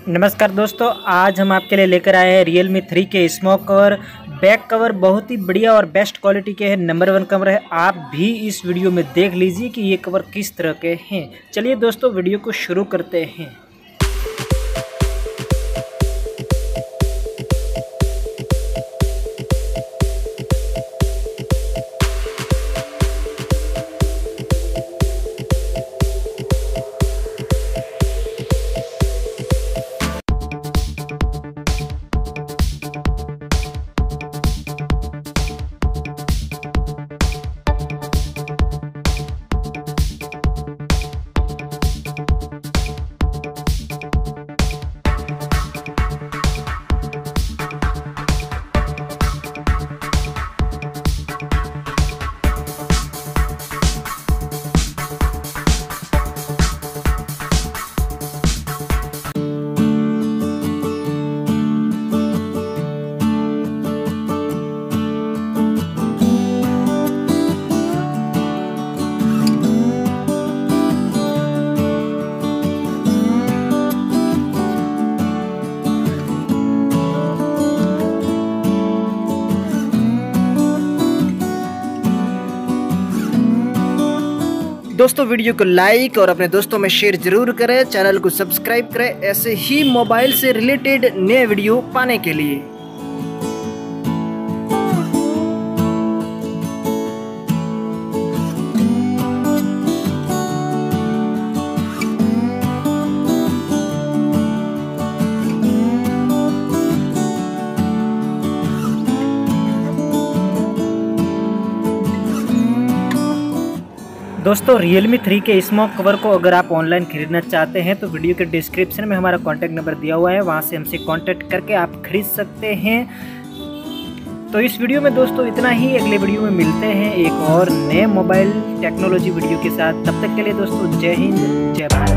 नमस्कार दोस्तों, आज हम आपके लिए लेकर आए हैं Realme 3 के स्मोक कवर। बैक कवर बहुत ही बढ़िया और बेस्ट क्वालिटी के हैं, नंबर 1 कवर है। आप भी इस वीडियो में देख लीजिए कि ये कवर किस तरह के हैं। चलिए दोस्तों, वीडियो को शुरू करते हैं। दोस्तों, वीडियो को लाइक और अपने दोस्तों में शेयर जरूर करें, चैनल को सब्सक्राइब करें ऐसे ही मोबाइल से रिलेटेड नए वीडियो पाने के लिए। दोस्तों, Realme 3 के स्मोक कवर को अगर आप ऑनलाइन खरीदना चाहते हैं तो वीडियो के डिस्क्रिप्शन में हमारा कॉन्टैक्ट नंबर दिया हुआ है, वहां से हमसे कांटेक्ट करके आप खरीद सकते हैं। तो इस वीडियो में दोस्तों इतना ही। अगले वीडियो में मिलते हैं एक और नए मोबाइल टेक्नोलॉजी वीडियो के साथ। तब तक के लिए दोस्तों, जय हिंद, जय भारत।